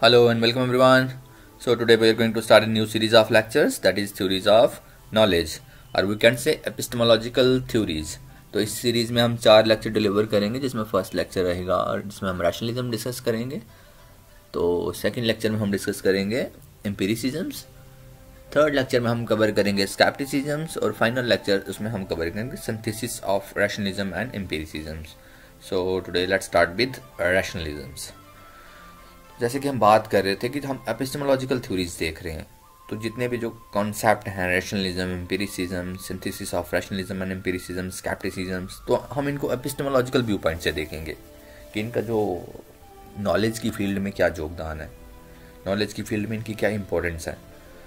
Hello and welcome everyone. So today we are going to start a new series of lectures, that is theories of knowledge, or we can say epistemological theories. तो इस series में हम 4 lecture deliver करेंगे, जिसमें first lecture रहेगा और जिसमें हम रैशनलिज्म डिस्कस करेंगे। तो सेकंड लेक्चर में हम डिस्कस करेंगे एम्पिरिसिज्म्स, थर्ड लेक्चर में हम कवर करेंगे स्केप्टिसिज्म्स और फाइनल लेक्चर उसमें हम कवर करेंगे synthesis of rationalism and empiricisms. So today let's start with rationalisms. जैसे कि हम बात कर रहे थे कि हम एपिस्टेमोलॉजिकल थ्योरीज देख रहे हैं, तो जितने भी जो कॉन्सेप्ट हैं rationalism, empiricism, synthesis of rationalism and empiricism, scepticisms, तो हम इनको एपिस्टेमोलॉजिकल व्यू पॉइंट से देखेंगे कि इनका जो नॉलेज की फील्ड में क्या योगदान है, नॉलेज की फील्ड में इनकी क्या इंपॉर्टेंस है।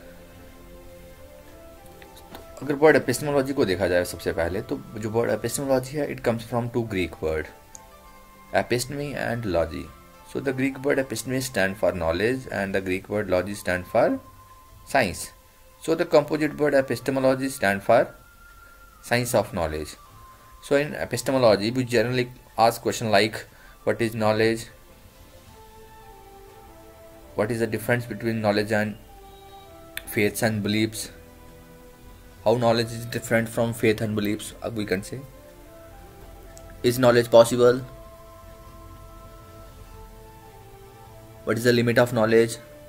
तो अगर वर्ड एपिस्टेमोलॉजी को देखा जाए सबसे पहले, तो जो वर्ड एपिस्टेमोलॉजी है it comes from two Greek word episteme and logy. So the Greek word episteme stand for knowledge and the Greek word logy stand for science. So the composite word epistemology stand for science of knowledge. So in epistemology we generally ask question like what is knowledge, what is the difference between knowledge and faiths and beliefs, how knowledge is different from faith and beliefs, we can say, is knowledge possible, what is the limit of knowledge,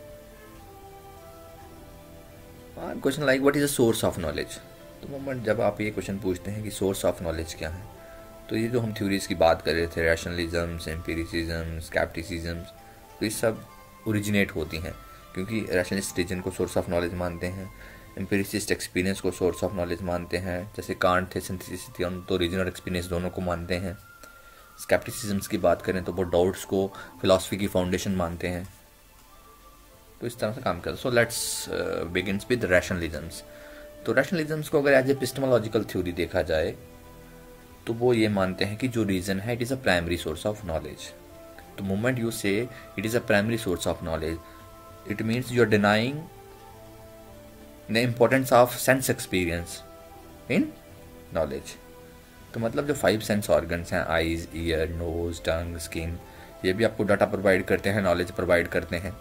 question like what is the source of knowledge. तो moment जब आप ये question पूछते हैं कि source of knowledge क्या है, तो ये जो हम थ्योरीज की बात कर रहे थे रैशनलिज्म, एम्पिरिसिज्म, स्केप्टिसिज्म, तो ये सब ओरिजिनेट होती हैं क्योंकि रैशनलिस्ट रीजन को सोर्स ऑफ नॉलेज मानते हैं, एम्पिरिसिस्ट एक्सपीरियंस को सोर्स ऑफ नॉलेज मानते हैं, जैसे कांट थे, सिंथेसिस थे, तो रीजन और एक्सपीरियंस दोनों को मानते हैं। स्केप्टिसिज्म्स की बात करें तो वो डाउट्स को फिलॉसफी की फाउंडेशन मानते हैं। तो इस तरह से काम करते हैं। So let's begins with rationalisms. तो रैशनलिज्म्स को अगर एज एपिस्टेमोलॉजिकल थ्योरी देखा जाए तो वो ये मानते हैं कि जो रीजन है it is a primary source of knowledge. तो moment you say it is a primary source of knowledge, it means you are denying the importance of sense experience in knowledge. तो मतलब जो 5 सेंस ऑर्गन्स हैं, eyes, ear, nose, tongue, skin, ये भी आपको data provide करते हैं, knowledge provide करते हैं,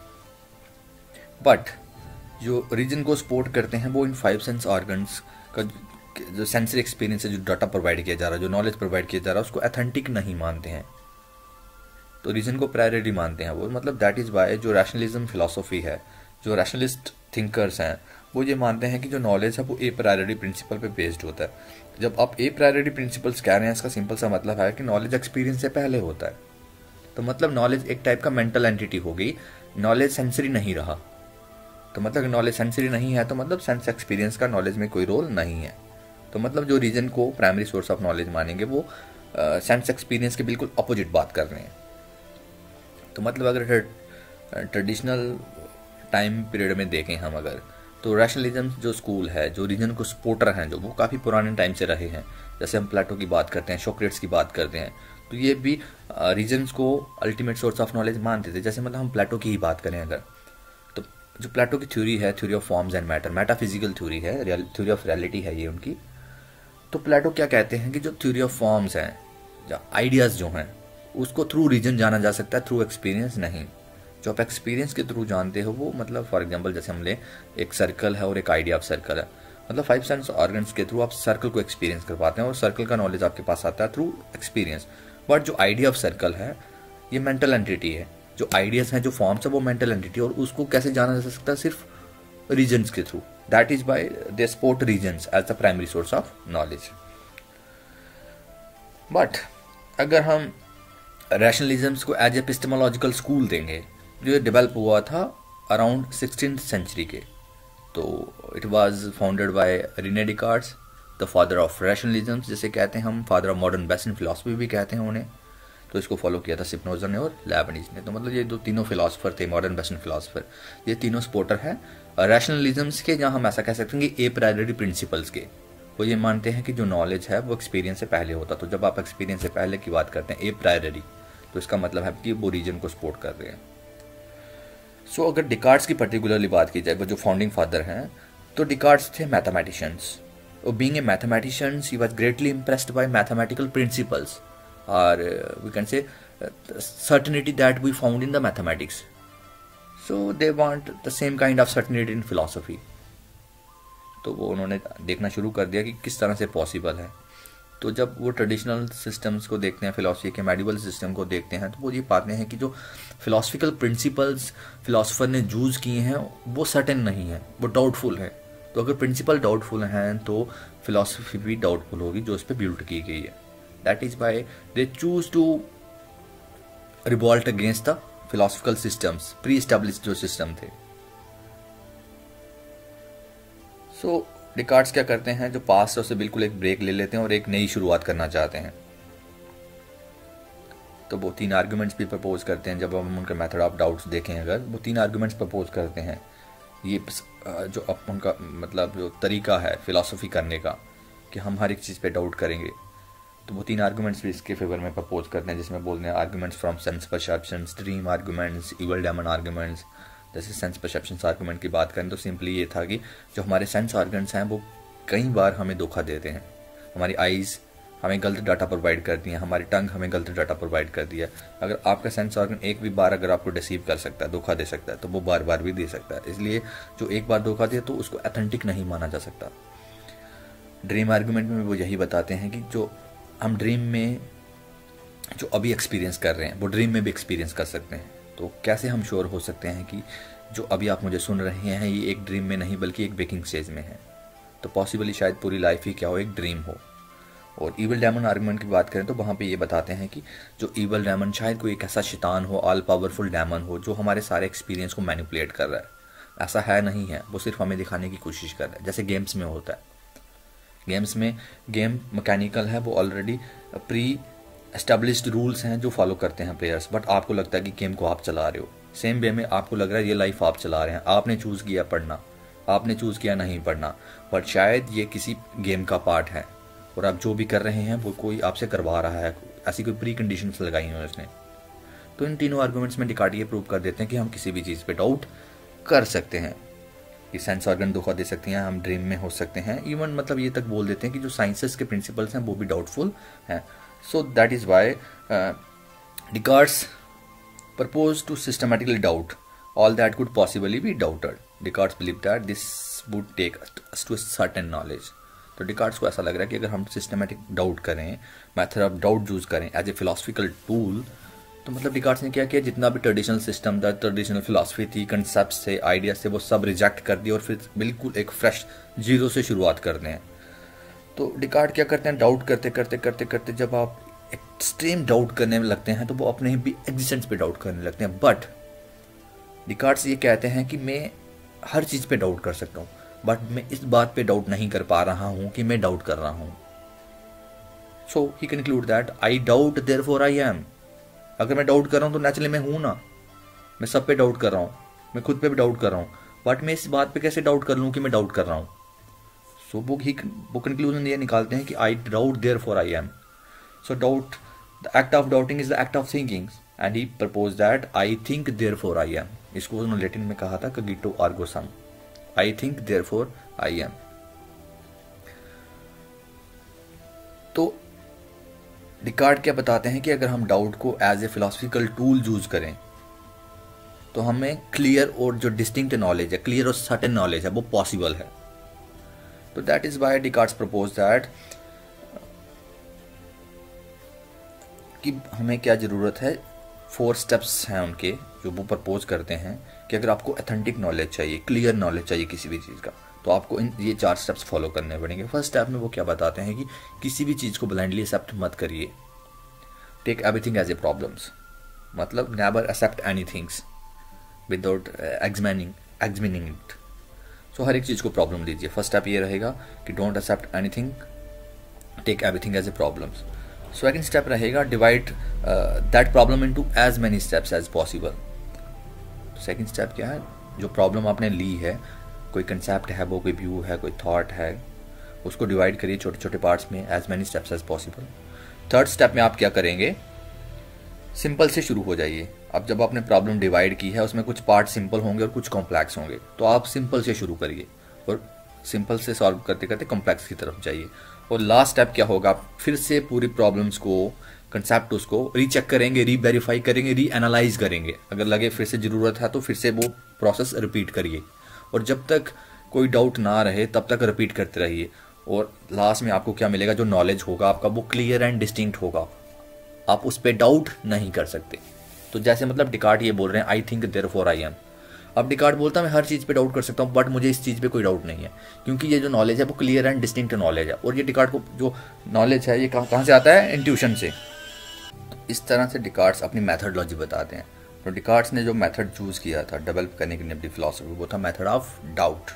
बट जो रीजन को सपोर्ट करते हैं वो इन 5 सेंस ऑर्गन्स का जो सेंसरी एक्सपीरियंस है, जो डाटा प्रोवाइड किया जा रहा है, जो नॉलेज प्रोवाइड किया जा रहा है, उसको ऑथेंटिक नहीं मानते हैं, तो रीजन को प्रायोरिटी मानते हैं वो। मतलब दैट इज़ वाई जो रैशनलिज्म फिलॉसफी है, जो रैशनलिस्ट थिंकर्स हैं, वो ये मानते हैं कि जो नॉलेज है वो ए प्रायोरिटी प्रिंसिपल पे बेस्ड होता है। जब आप ए प्रायोरिटी प्रिंसिपल्स कह रहे हैं, इसका सिंपल सा मतलब है कि नॉलेज एक्सपीरियंस से पहले होता है। तो मतलब नॉलेज एक टाइप का मेंटल एंटिटी हो गई, नॉलेज सेंसरी नहीं रहा। तो मतलब नॉलेज सेंसरी नहीं है तो मतलब सेंस एक्सपीरियंस का नॉलेज में कोई रोल नहीं है। तो मतलब जो रीजन को प्राइमरी सोर्स ऑफ नॉलेज मानेंगे वो सेंस एक्सपीरियंस के बिल्कुल अपोजिट बात कर रहे हैं। तो मतलब अगर ट्रेडिशनल टाइम पीरियड में देखें हम अगर, तो रैशनलिज्म जो स्कूल है, जो रीजन को सपोर्टर हैं, जो वो काफ़ी पुराने टाइम से रहे हैं, जैसे हम प्लेटो की बात करते हैं, सोक्रेट्स की बात करते हैं, तो ये भी रीजन्स को अल्टीमेट सोर्स ऑफ नॉलेज मानते थे। जैसे मतलब हम प्लेटो की ही बात करें अगर, तो जो प्लेटो की थ्योरी है, theory of forms and matter, metaphysical theory है, थ्योरी ऑफ रियलिटी है ये उनकी। तो प्लेटो क्या कहते हैं कि जो थ्योरी ऑफ फॉर्म्स हैं, जो आइडियाज़ जो हैं, उसको थ्रू रीजन जाना जा सकता है, थ्रू एक्सपीरियंस नहीं। जो आप एक्सपीरियंस के थ्रू जानते हो वो मतलब फॉर एग्जांपल जैसे हम ले एक सर्कल है और एक आइडिया ऑफ सर्कल है, मतलब 5 सेंस ऑर्गन्स के थ्रू आप सर्कल को एक्सपीरियंस कर पाते हैं और सर्कल का नॉलेज आपके पास आता है थ्रू एक्सपीरियंस। बट जो आइडिया ऑफ सर्कल है ये मेंटल एंटिटी है, जो आइडियाज हैं, जो फॉर्म्स है वो मेंटल एंटिटी, और उसको कैसे जाना जा सकता है, सिर्फ रीजन्स के through. That is by they support reasons as the primary source of knowledge. But अगर हम रैशनलिज्म्स को एज एपिस्टेमोलॉजिकल स्कूल देंगे, जो डेवलप हुआ था अराउंड 16th सेंचुरी के, तो it was founded by Rene Descartes, the father of rationalism जिसे कहते हैं हम, father of modern western philosophy भी कहते हैं उन्हें। तो इसको फॉलो किया था स्पिनोजा ने और लेबनिज ने। तो मतलब ये दो तीनों फिलोसफर थे, मॉडर्न वेस्टर्न फिलोसफर, ये तीनों सपोर्टर हैं रैशनलिज्म्स के, जहाँ हम ऐसा कह सकते हैं कि ए प्रायोरिटी प्रिंसिपल्स के। वो ये मानते हैं कि जो नॉलेज है वो एक्सपीरियंस से पहले होता। तो जब आप एक्सपीरियंस से पहले की बात करते हैं ए प्रायोरिटी, तो इसका मतलब है कि वो रीजन को सपोर्ट कर रहे हैं। सो अगर डिकार्ट्स की पर्टिकुलरली बात की जाए, वो जो फाउंडिंग फादर हैं, तो डिकार्ट्स थे mathematicians. Being a mathematician, he was greatly impressed by mathematical principles, or we can say certainty that we found in the mathematics. So they want the same kind of certainty in philosophy. तो वो उन्होंने देखना शुरू कर दिया कि किस तरह से पॉसिबल है। तो जब वो ट्रेडिशनल सिस्टम्स को देखते हैं, फिलॉसफी के मेडिवल सिस्टम को देखते हैं, तो वो ये पाते हैं कि जो फिलॉसफिकल प्रिंसिपल्स फिलॉसफर ने यूज़ किए हैं वो सर्टेन नहीं है, वो डाउटफुल है। तो अगर प्रिंसिपल डाउटफुल हैं तो फिलॉसफी भी डाउटफुल होगी जो उस पर बिल्ड की गई है। That is why they choose to revolt against the philosophical systems, pre established जो सिस्टम थे। सो डिकार्ट्स क्या करते हैं, जो पास्ट है उससे बिल्कुल एक ब्रेक ले लेते हैं और एक नई शुरुआत करना चाहते हैं। तो वो 3 आर्गुमेंट्स भी प्रपोज करते हैं। जब हम उनका मेथड ऑफ डाउट्स देखें, अगर वो 3 आर्गुमेंट्स प्रपोज करते हैं, ये जो उनका मतलब जो तरीका है फिलॉसफी करने का कि हम हर एक चीज़ पे डाउट करेंगे, तो वो 3 आर्गुमेंट्स भी इसके फेवर में प्रपोज करते हैं, जिसमें बोलते हैं arguments from sense perceptions, dream arguments, evil demon arguments. जैसे सेंस परसेप्शन आर्गुमेंट की बात करें तो सिंपली ये था कि जो हमारे सेंस ऑर्गन्स हैं वो कई बार हमें धोखा देते हैं। हमारी आइज़ हमें गलत डाटा प्रोवाइड करती हैं, हमारी टंग हमें गलत डाटा प्रोवाइड करती है। अगर आपका सेंस ऑर्गन एक भी बार अगर आपको डिसीव कर सकता है, धोखा दे सकता है, तो वो बार बार भी दे सकता है। इसलिए जो एक बार धोखा दे तो उसको ऑथेंटिक नहीं माना जा सकता। ड्रीम आर्गुमेंट में वो यही बताते हैं कि जो हम ड्रीम में जो अभी एक्सपीरियंस कर रहे हैं वो ड्रीम में भी एक्सपीरियंस कर सकते हैं। तो कैसे हम श्योर हो सकते हैं कि जो अभी आप मुझे सुन रहे हैं ये एक ड्रीम में नहीं बल्कि एक वेकिंग स्टेज में है। तो पॉसिबली शायद पूरी लाइफ ही क्या हो, एक ड्रीम हो। और ईवल डेमन आर्गुमेंट की बात करें तो वहाँ पे ये बताते हैं कि जो ईवल डेमन शायद कोई एक ऐसा शैतान हो, ऑल पावरफुल डेमन हो, जो हमारे सारे एक्सपीरियंस को मैनिपुलेट कर रहा है। ऐसा है नहीं है, वो सिर्फ हमें दिखाने की कोशिश कर रहा है। जैसे गेम्स में होता है, गेम्स में गेम मैकेनिकल है, वो ऑलरेडी प्री एस्टेब्लिश्ड रूल्स हैं जो फॉलो करते हैं प्लेयर्स, बट आपको लगता है कि गेम को आप चला रहे हो। सेम वे में आपको लग रहा है ये लाइफ आप चला रहे हैं, आपने चूज़ किया पढ़ना, आपने चूज़ किया नहीं पढ़ना, बट शायद ये किसी गेम का पार्ट है और आप जो भी कर रहे हैं वो कोई आपसे करवा रहा है, ऐसी कोई प्री कंडीशंस लगाई हैं उसने। तो इन तीनों आर्गुमेंट्स में डिकार्ट ये प्रूव कर देते हैं कि हम किसी भी चीज़ पे डाउट कर सकते हैं, कि सेंस ऑर्गन धोखा दे सकते हैं, हम ड्रीम में हो सकते हैं, इवन मतलब ये तक बोल देते हैं कि जो साइंसेस के प्रिंसिपल्स हैं वो भी डाउटफुल हैं। So that is why Descartes proposed to systematically doubt all that could possibly be doubted. Descartes believed that this would take us to a certain knowledge. तो डिकार्ट्स को ऐसा लग रहा है कि अगर हम सिस्टमेटिक डाउट करें, मेथड ऑफ डाउट यूज करें एज ए फिलोसफिकल टूल, तो मतलब डिकार्ट्स ने क्या किया, जितना भी ट्रेडिशनल सिस्टम था, ट्रेडिशनल फिलोसफी थी, कंसेप्ट थे, आइडियाज थे, वो सब रिजेक्ट कर दिए और फिर बिल्कुल एक फ्रेश जीरो से शुरुआत करते हैं। तो डिकार्ट क्या करते हैं, डाउट करते करते करते करते जब आप एक्सट्रीम डाउट करने में लगते हैं तो वो अपने भी एग्जिस्टेंस पे डाउट करने लगते हैं। बट डिकार्ट्स ये कहते हैं कि मैं हर चीज़ पे डाउट कर सकता हूँ, बट मैं इस बात पे डाउट नहीं कर पा रहा हूँ कि मैं डाउट कर रहा हूँ। So he conclude that I doubt therefore I am. अगर मैं डाउट कर रहा हूँ तो नेचुरली मैं हूँ ना, मैं सब पे डाउट कर रहा हूँ, मैं खुद पे भी डाउट कर रहा हूँ, बट मैं इस बात पे कैसे डाउट कर लूँ कि मैं डाउट कर रहा हूँ। सो वो कंक्लूजन ये निकालते हैं कि I doubt therefore I am. So doubt, the act of doubting is the act of thinking, and he proposed that I think therefore I am. इसको उन्होंने लैटिन में कहा था cogito ergo sum. I think therefore I am. तो Descartes क्या बताते हैं कि अगर हम डाउट को as a philosophical tool use करें तो हमें क्लियर और जो डिस्टिंक्ट नॉलेज है, क्लियर और सर्टेन नॉलेज है, वो पॉसिबल है। तो that is why Descartes propose that कि हमें क्या ज़रूरत है, 4 स्टेप्स हैं उनके जो वो प्रपोज करते हैं कि अगर आपको ऑथेंटिक नॉलेज चाहिए, क्लियर नॉलेज चाहिए किसी भी चीज़ का, तो आपको ये 4 स्टेप्स फॉलो करने पड़ेंगे। फर्स्ट स्टेप में वो क्या बताते हैं कि किसी भी चीज़ को ब्लाइंडली एक्सेप्ट मत करिए। Take everything as a problems, मतलब never accept any things without examining it. So हर एक चीज़ को प्रॉब्लम लीजिए। फर्स्ट स्टेप ये रहेगा कि don't accept anything, take everything as a problems. Second step रहेगा divide that problem into as many steps as possible. Second step क्या है, जो प्रॉब्लम आपने ली है, कोई कंसेप्ट है, वो कोई व्यू है, कोई थॉट है, उसको डिवाइड करिए छोटे छोटे पार्ट्स में, as many steps as possible. Third step में आप क्या करेंगे, सिंपल से शुरू हो जाइए। अब जब आपने प्रॉब्लम डिवाइड की है, उसमें कुछ पार्ट सिंपल होंगे और कुछ कॉम्प्लेक्स होंगे, तो आप सिंपल से शुरू करिए और सिंपल से सॉल्व करते करते कॉम्प्लेक्स की तरफ जाइए। और लास्ट स्टेप क्या होगा, आप फिर से पूरी प्रॉब्लम्स को कंसेप्ट उसको रीचेक करेंगे, री वेरीफाई करेंगे, री एनालाइज करेंगे, अगर लगे फिर से ज़रूरत है तो फिर से वो प्रोसेस रिपीट करिए, और जब तक कोई डाउट ना रहे तब तक रिपीट करते रहिए। और लास्ट में आपको क्या मिलेगा, जो नॉलेज होगा आपका वो क्लियर एंड डिस्टिंक्ट होगा, आप उस पर डाउट नहीं कर सकते। तो जैसे मतलब डिकार्ट ये बोल रहे हैं I think therefore I am. अब डिकार्ट बोलता है मैं हर चीज़ पे डाउट कर सकता हूँ, बट मुझे इस चीज़ पे कोई डाउट नहीं है, क्योंकि ये जो नॉलेज है वो क्लियर एंड डिस्टिंक्ट नॉलेज है। और ये डिकार्ट को जो नॉलेज है ये कहाँ से आता है, इंट्यूशन से। तो इस तरह से डिकार्ट्स अपनी मैथडोलॉजी बताते हैं। तो डिकार्ट्स ने जो मेथड चूज़ किया था डेवलप करने की अपनी फिलॉसफी, वो था मेथड ऑफ डाउट।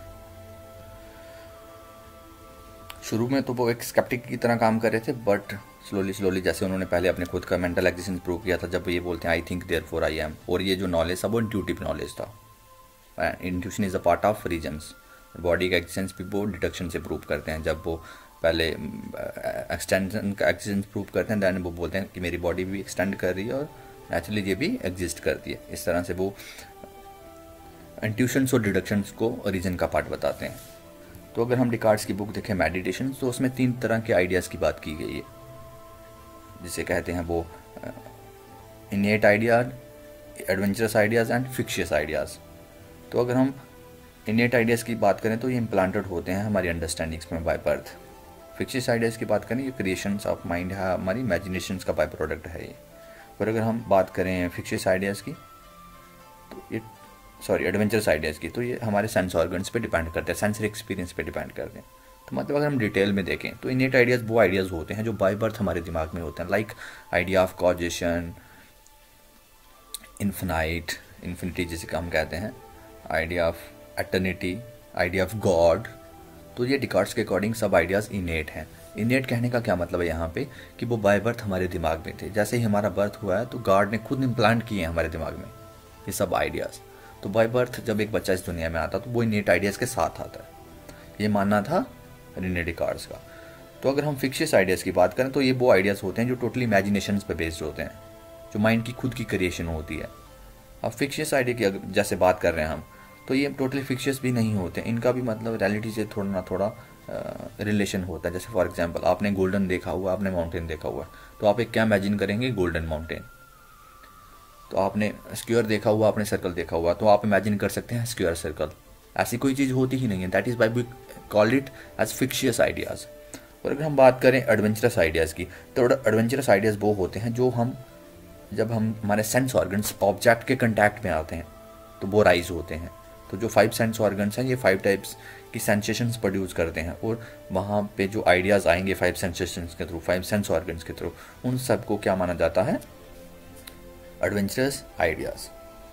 शुरू में तो वो एक स्केप्टिक की तरह काम कर रहे थे, बट स्लोली जैसे उन्होंने पहले अपने खुद का मेंटल एग्जिस्टेंस प्रूव किया था, जब ये बोलते हैं I think therefore I am, और ये जो नॉलेज था वो इंट्यूटिव नॉलेज था। Intuition is a part of reasons. Body का एग्जिस्टेंस भी वो डिडक्शन से प्रूव करते हैं, जब वो पहले एक्सटेंशन का एग्जिस्टेंस प्रूव करते हैं, दैन वो बोलते हैं कि मेरी बॉडी भी एक्सटेंड कर रही है और नेचुरली ये भी एग्जिस्ट करती है। इस तरह से वो इंट्यूशंस और डिडक्शंस को रीजन का पार्ट बताते हैं। तो अगर हम डिकार्ट्स की बुक देखें मेडिटेशन, तो उसमें 3 तरह के आइडियाज़ की बात की गई है, जिसे कहते हैं वो innate idea, adventurous ideas and fictitious ideas. तो अगर हम इनेट आइडियाज़ की बात करें तो ये इम्प्लांटेड होते हैं हमारी अंडरस्टैंडिंग्स में बाय बर्थ। फिक्शियस आइडियाज़ की बात करें ये क्रिएशंस ऑफ माइंड है, हमारी इमेजिनेशंस का बाय प्रोडक्ट है ये। और अगर हम बात करें फिक्शियस आइडियाज़ की तो ये एडवेंचरस आइडियाज़ की, तो ये हमारे सेंस ऑर्गन्स पे डिपेंड करते हैं, सेंसरी एक्सपीरियंस पे डिपेंड करते हैं। तो मतलब अगर हम डिटेल में देखें तो इनेट आइडियाज़ वो आइडियाज़ होते हैं जो बाय बर्थ हमारे दिमाग में होते हैं, like idea of causation, infinity जिसे हम कहते हैं, idea of eternity, idea of God. तो ये डिकार्ट्स के अकॉर्डिंग सब आइडियाज़ इनेट हैं। इनेट कहने का क्या मतलब है यहाँ पे, कि वो बाय बर्थ हमारे दिमाग में थे। जैसे ही हमारा बर्थ हुआ है तो गॉड ने खुद इम्प्लांट किए हैं हमारे दिमाग में ये सब आइडियाज़। तो बाय बर्थ जब एक बच्चा इस दुनिया में आता तो वो इनेट आइडियाज़ के साथ आता है, ये मानना था रेने डिकार्ट्स का। तो अगर हम फिक्शियस आइडियाज़ की बात करें तो ये वो आइडियाज़ होते हैं जो टोटली इमेजिनेशंस पे बेस्ड होते हैं, जो माइंड की खुद की क्रिएशन होती है। अब फिक्शियस आइडिया की अगर जैसे बात कर रहे हैं हम, तो ये टोटली फिक्शियस भी नहीं होते, इनका भी मतलब रियलिटी से थोड़ा ना थोड़ा रिलेशन होता है। जैसे फॉर एग्जांपल आपने गोल्डन देखा हुआ, आपने माउंटेन देखा हुआ, तो आप एक क्या इमेजिन करेंगे, गोल्डन माउंटेन। तो आपने स्क्वायर देखा हुआ, आपने सर्कल देखा हुआ, तो आप इमेजिन कर सकते हैं स्क्वायर सर्कल। ऐसी कोई चीज़ होती ही नहीं है, that is why we call it as fictitious ideas. और अगर हम बात करें एडवेंचरस आइडियाज़ की, तो एडवेंचरस आइडियाज़ वो होते हैं जो जब हम हमारे सेंस ऑर्गन्स ऑब्जेक्ट के कंटैक्ट में आते हैं तो वो राइज होते हैं। तो जो 5 सेंस ऑर्गन्स हैं ये 5 टाइप्स की सेंसेशंस प्रोड्यूस करते हैं, और वहाँ पे जो आइडियाज़ आएंगे 5 सेंसेशंस के थ्रू, 5 सेंस ऑर्गन्स के थ्रू, उन सबको क्या माना जाता है, adventurous ideas.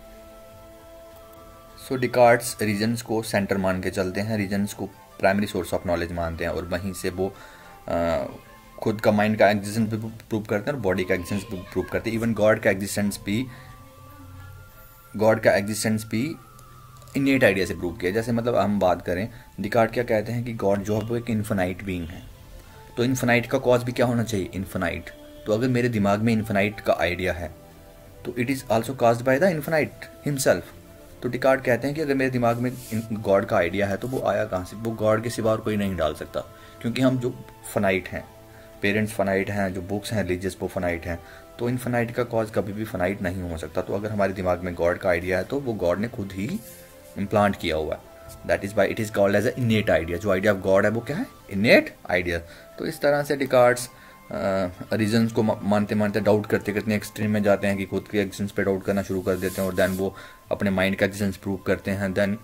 So Descartes reasons को सेंटर मान के चलते हैं, रीजन्स को प्राइमरी सोर्स ऑफ नॉलेज मानते हैं, और वहीं से वो खुद का माइंड का एग्जिस्टेंस भी प्रूव करते हैं और बॉडी का एग्जिस्टेंस भी प्रूव करते हैं। इवन गॉड का एग्जिस्टेंस भी इनेट आइडिया से प्रूव किया। जैसे मतलब हम बात करें, डिकार्ट क्या कहते हैं कि गॉड जो है वो एक इन्फिनाइट बीइंग है। तो इन्फिनाइट का कॉज भी क्या होना चाहिए, इन्फिनाइट। तो अगर मेरे दिमाग में इन्फिनाइट का आइडिया है तो it is also caused by the infinite himself. तो डिकार्ट कहते हैं कि अगर मेरे दिमाग में गॉड का आइडिया है तो वो आया कहाँ से, वो गॉड के सिवा और कोई नहीं डाल सकता, क्योंकि हम जो फनाइट हैं, पेरेंट्स फनाइट हैं, जो बुक्स हैं रिलीजियस वो फनाइट हैं, तो इन्फिनाइट का कॉज कभी भी फनाइट नहीं हो सकता। तो अगर हमारे दिमाग में गॉड का आइडिया है तो वो गॉड ने खुद ही इम्प्लांट किया हुआ है, that is why it is called as a innate idea. जो आइडिया ऑफ गॉड है वो क्या है, इनेट आइडिया। तो इस तरह से डिकार्ट्स रीजन्स को मानते मानते डाउट करते करते एक्सट्रीम में जाते हैं कि खुद के एग्जिस्टेंस पे डाउट करना शुरू कर देते हैं, और देन वो अपने माइंड का एग्जिस्टेंस प्रूव करते हैं। देन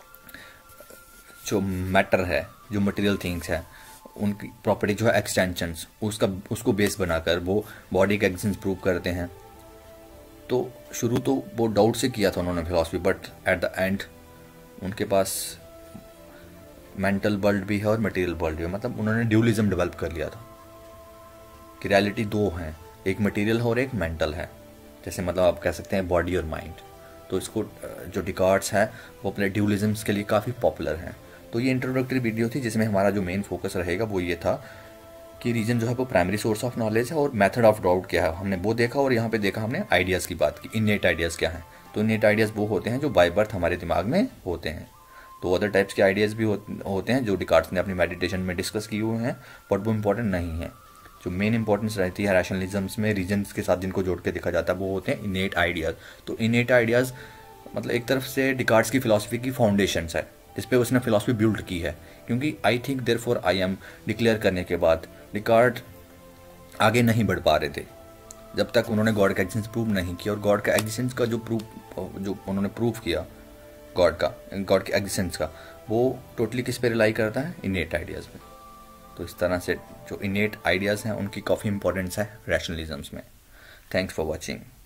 जो मैटर है, जो मटेरियल थिंग्स है, उनकी प्रॉपर्टी जो है एक्सटेंशंस, उसको बेस बनाकर वो बॉडी का एग्जिस्टेंस प्रूव करते हैं। तो शुरू तो वो डाउट से किया था उन्होंने philosophy, but at the end उनके पास मेंटल वर्ल्ड भी है और मटेरियल वर्ल्ड भी है। मतलब उन्होंने ड्यूलिज्म डेवलप कर लिया था कि रियलिटी 2 हैं, एक मटेरियल है और एक मेंटल है। जैसे मतलब आप कह सकते हैं बॉडी और माइंड। तो इसको जो डिकार्ट्स है वो अपने ड्यूलिज्म्स के लिए काफ़ी पॉपुलर हैं। तो ये इंट्रोडक्टरी वीडियो थी जिसमें हमारा जो मेन फोकस रहेगा वो ये था कि रीजन जो है वो प्राइमरी सोर्स ऑफ नॉलेज है और मेथड ऑफ डाउट क्या है हमने वो देखा, और यहाँ पे देखा हमने आइडियाज़ की बात की, इनेट आइडियाज़ क्या हैं। तो इनेट आइडियाज़ वो होते हैं जो बाय बर्थ हमारे दिमाग में होते हैं। तो अदर टाइप्स के आइडियाज़ भी होते हैं जो डिकार्ट्स ने अपनी मेडिटेशन में डिस्कस किए हुए हैं, बट वो इम्पोर्टेंट नहीं है। जो मेन इंपॉर्टेंस रहती है रैशनलिज्म्स में रीजन्स के साथ जिनको जोड़ के देखा जाता है वो होते हैं इनेट आइडियाज़। तो इनेट आइडियाज़ मतलब एक तरफ से डिकार्ड्स की फिलॉसफी की फाउंडेशंस है जिस पे उसने फिलॉसफी बिल्ड की है, क्योंकि I think therefore I am declare करने के बाद डिकार्ड आगे नहीं बढ़ पा रहे थे जब तक उन्होंने गॉड का एग्जिस्टेंस प्रूव नहीं किया। और गॉड का एग्जिस्टेंस का जो उन्होंने प्रूव किया गॉड के एग्जिस्टेंस का, वो टोटली किस पे रिलाई करता है, इनेट आइडियाज़ में। तो इस तरह से जो इनेट आइडियाज़ हैं उनकी काफ़ी इंपॉर्टेंस है रैशनलिज्म्स में। Thanks for watching.